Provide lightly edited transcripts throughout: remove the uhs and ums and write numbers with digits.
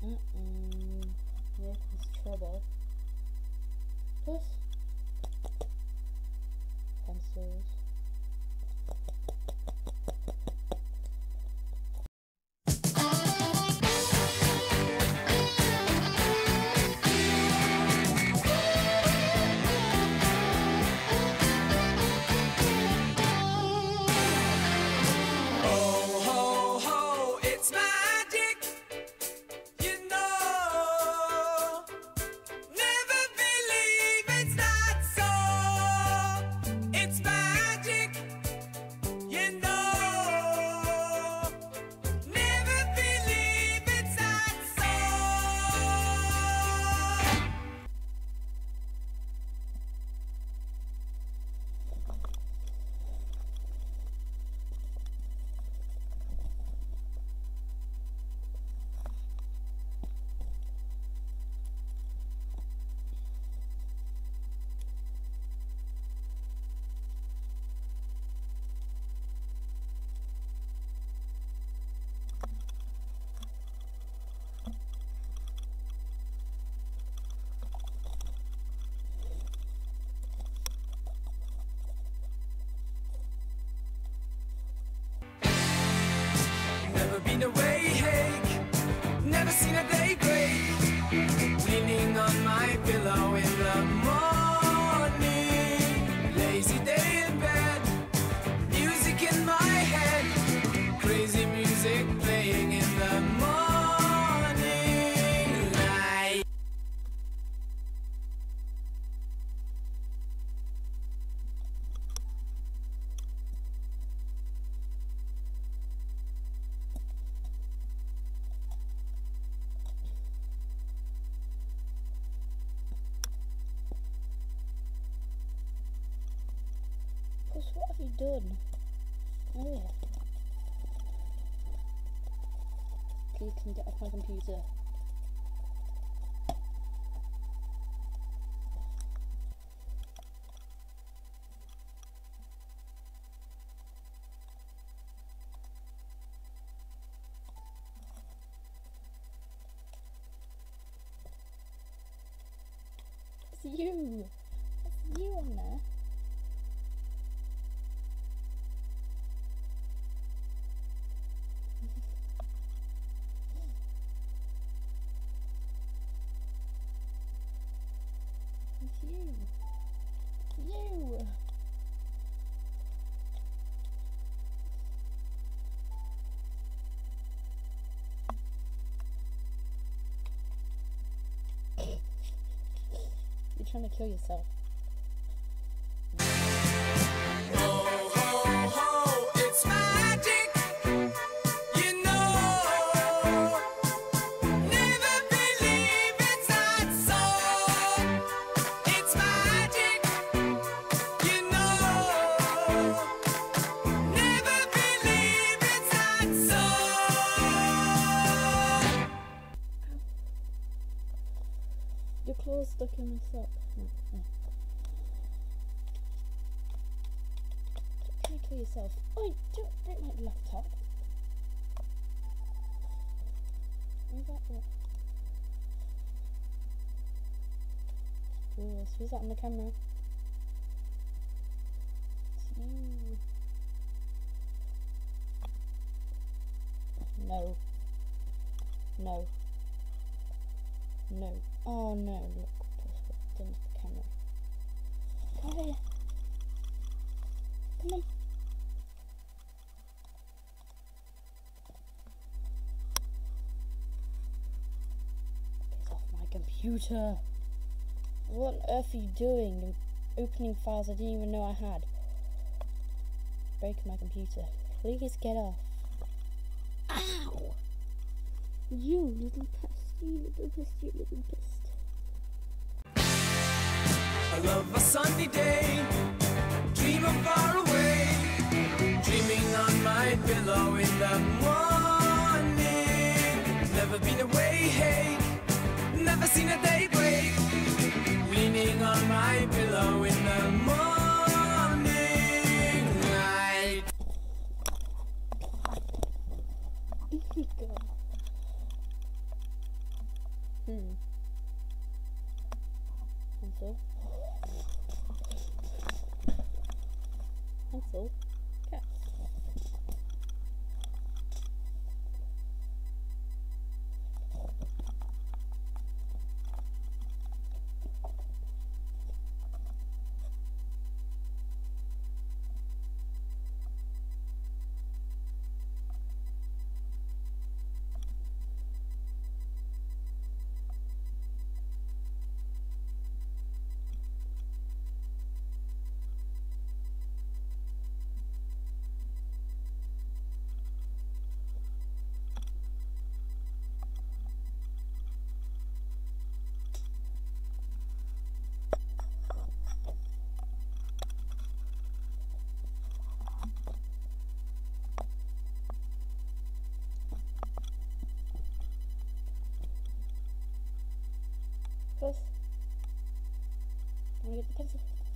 Here comes trouble. Plus pencils. Been awake, never seen a day break. Leaning on my pillow in the morning. Lazy day in bed, music in my head. Crazy music playing in the morning light. What have you done? Oh yeah. Please can you get off my computer? It's you! It's you on there. You! You're trying to kill yourself. Your claw's stuck in my sock. Can you kill yourself? Oh, don't break my laptop. Where's that for? Oh, who's that on the camera? It's you. No. No. No. Oh no, look what's done to the camera. Come over here. Come on. Get off my computer. What on earth are you doing? You're opening files I didn't even know I had. Breaking my computer. Please get off. Ow! You little pest. You little pest, you little pest. I love a sunny day, dream of far away, dreaming on my pillow in the morning. Never been away, hey, never seen a day break, leaning on my pillow in the morning light. Oh my god. Pencil. Pencil. Cat. Close. I'm gonna get the pencil.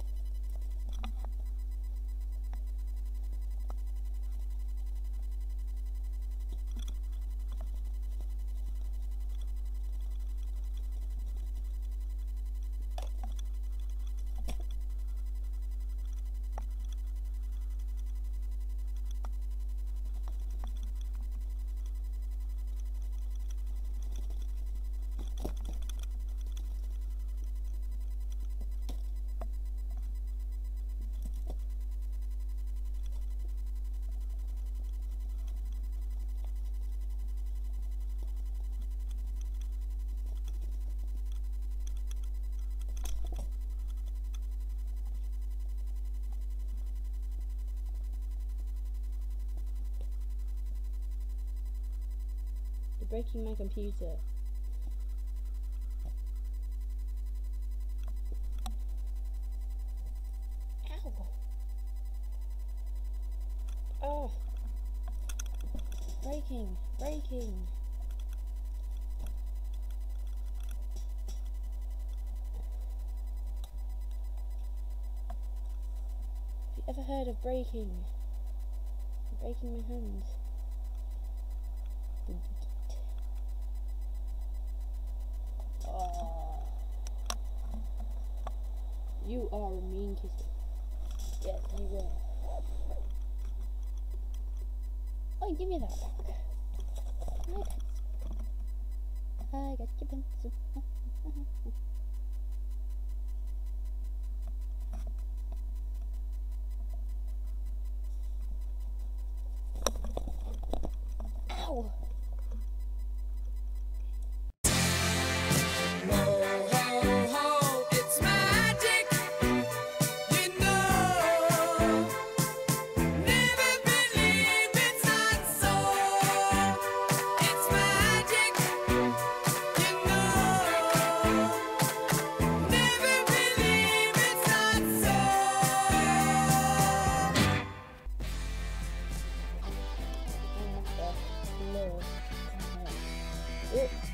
You're breaking my computer. Ow! Oh! Breaking! Breaking! Have you ever heard of breaking? Breaking my hands. You are a mean kitten. Yes, you will. Oh, give me that back. I got your pencil. Ow! Oh.